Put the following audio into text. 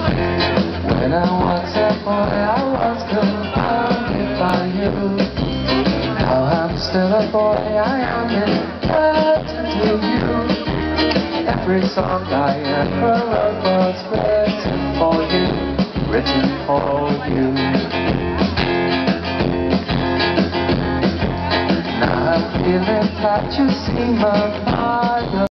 When I was a boy, I was confounded by you. Now I'm still a boy, I am indebted to you. Every song I ever wrote was written for you, written for you. Now I'm feeling that you see my fire.